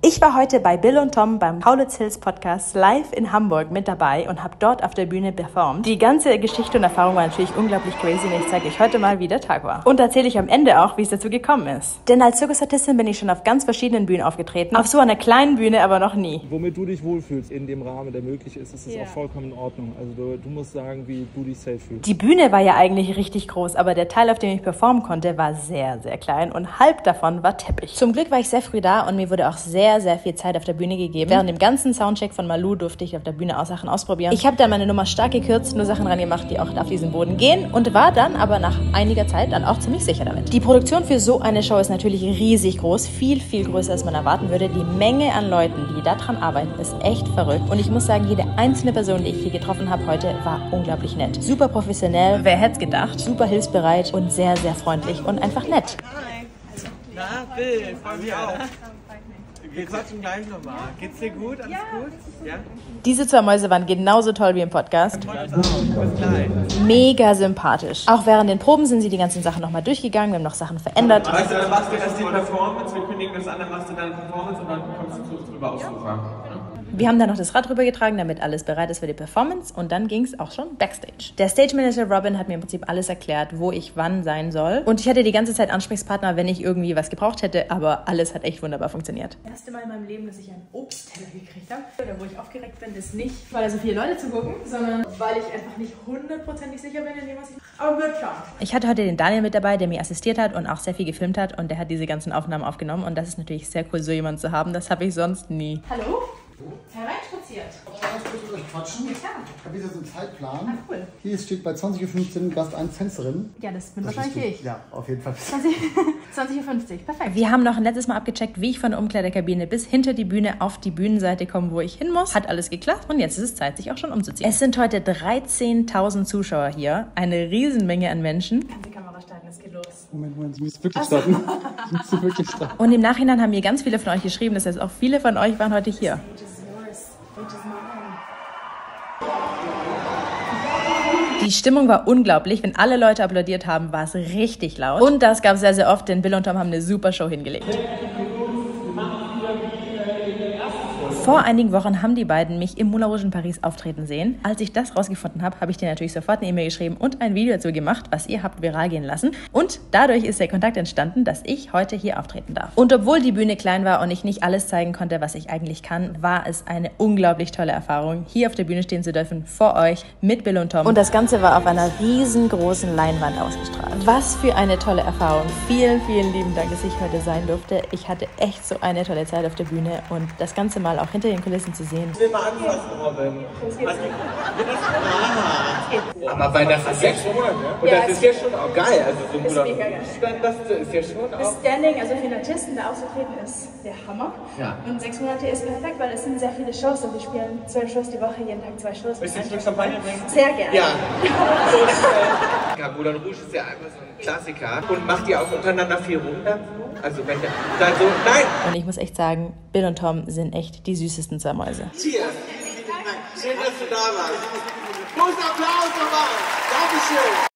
Ich war heute bei Bill und Tom beim Kaulitz Hills Podcast live in Hamburg mit dabei und habe dort auf der Bühne performt. Die ganze Geschichte und Erfahrung war natürlich unglaublich crazy und ich zeige euch heute mal, wie der Tag war. Und erzähle ich am Ende auch, wie es dazu gekommen ist. Denn als Zirkusartistin bin ich schon auf ganz verschiedenen Bühnen aufgetreten. Auf so einer kleinen Bühne aber noch nie. Womit du dich wohlfühlst in dem Rahmen, der möglich ist, ist es auch vollkommen in Ordnung. Also du musst sagen, wie du dich safe fühlst. Die Bühne war ja eigentlich richtig groß, aber der Teil, auf dem ich performen konnte, war sehr, sehr klein und halb davon war Teppich. Zum Glück war ich sehr früh da und mir wurde auch sehr, sehr viel Zeit auf der Bühne gegeben. Während dem ganzen Soundcheck von Malou durfte ich auf der Bühne auch Sachen ausprobieren. Ich habe dann meine Nummer stark gekürzt, nur Sachen dran gemacht, die auch auf diesen Boden gehen und war dann aber nach einiger Zeit dann auch ziemlich sicher damit. Die Produktion für so eine Show ist natürlich riesig groß, viel, viel größer, als man erwarten würde. Die Menge an Leuten, die daran arbeiten, ist echt verrückt. Und ich muss sagen, jede einzelne Person, die ich hier getroffen habe heute, war unglaublich nett. Super professionell, wer hätte es gedacht, super hilfsbereit und sehr, sehr freundlich und einfach nett. Hi. Na, Bill, freu mich auch. Wir quatschen gleich nochmal. Geht's dir gut? Alles gut? Ja? Diese zwei Mäuse waren genauso toll wie im Podcast. Bis gleich. Mega sympathisch. Auch während den Proben sind sie die ganzen Sachen nochmal durchgegangen, wir haben noch Sachen verändert. Weißt du, dann machst du erst die Performance, wir kündigen das an, dann machst du deine Performance und dann kommst du drüber aufs Sofa. Wir haben dann noch das Rad rübergetragen, damit alles bereit ist für die Performance und dann ging es auch schon Backstage. Der Stage Manager Robin hat mir im Prinzip alles erklärt, wo ich wann sein soll. Und ich hatte die ganze Zeit Ansprechpartner, wenn ich irgendwie was gebraucht hätte, aber alles hat echt wunderbar funktioniert. Das erste Mal in meinem Leben, dass ich einen Obstteller gekriegt habe. Oder wo ich aufgeregt bin, ist nicht, weil da so viele Leute zugucken, sondern weil ich einfach nicht 100% sicher bin in dem, was ich mache. Aber wird klar. Ich hatte heute den Daniel mit dabei, der mir assistiert hat und auch sehr viel gefilmt hat und der hat diese ganzen Aufnahmen aufgenommen und das ist natürlich sehr cool, so jemanden zu haben. Das habe ich sonst nie. Hallo? Hereinspaziert. Ich kurz mit euch quatschen. Ja, klar. Ich habe hier so einen Zeitplan. Ah, cool. Hier steht bei 20:15 Uhr Gast 1 Tänzerin. Ja, das bin Das wahrscheinlich bist du. ich. Ja, auf jeden Fall. 20:50 Uhr, perfekt. Wir haben noch ein letztes Mal abgecheckt, wie ich von der Umkleidekabine bis hinter die Bühne auf die Bühnenseite komme, wo ich hin muss. Hat alles geklappt und jetzt ist es Zeit, sich auch schon umzuziehen. Es sind heute 13.000 Zuschauer hier, eine Riesenmenge an Menschen. Kann die Kamera starten, es geht los. Moment, Sie müssen wirklich starten. Sie müssen wirklich starten. Und im Nachhinein haben mir ganz viele von euch geschrieben, das heißt auch viele von euch waren heute hier. Die Stimmung war unglaublich. Wenn alle Leute applaudiert haben, war es richtig laut. Und das gab es sehr, sehr oft, denn Bill und Tom haben eine super Show hingelegt. Vor einigen Wochen haben die beiden mich im Moulin Rouge in Paris auftreten sehen. Als ich das rausgefunden habe, habe ich dir natürlich sofort eine E-Mail geschrieben und ein Video dazu gemacht, was ihr habt viral gehen lassen. Und dadurch ist der Kontakt entstanden, dass ich heute hier auftreten darf. Und obwohl die Bühne klein war und ich nicht alles zeigen konnte, was ich eigentlich kann, war es eine unglaublich tolle Erfahrung, hier auf der Bühne stehen zu dürfen, vor euch, mit Bill und Tom. Und das Ganze war auf einer riesengroßen Leinwand ausgestrahlt. Was für eine tolle Erfahrung. Vielen, vielen lieben Dank, dass ich heute sein durfte. Ich hatte echt so eine tolle Zeit auf der Bühne und das Ganze mal auch hinter den Kulissen zu sehen. Ich will mal anfassen, Robin. Aber bei das ist 6 Monate. Und Ja, das ist ja schon auch geil. Also so ein ist guter mega geil. Zustand, das ist ja schon Das auch. Standing, also für einen Artisten da aufzutreten, ist der Hammer. Ja. Und 6 Monate ist perfekt, weil es sind sehr viele Shows und wir spielen 12 Shows die Woche, jeden Tag 2 Shows. Willst du ein Stück Champagner bringen? Sehr gerne. Ja. Und Moulin Rouge ist ja einfach so ein Klassiker. Und macht ihr auch untereinander viel rum dann? Also wenn der dann so, nein! Und ich muss echt sagen, Bill und Tom sind echt die süßesten zwei Mäuse. Cheers! Schön, dass du da warst. Großen Applaus nochmal! Dankeschön!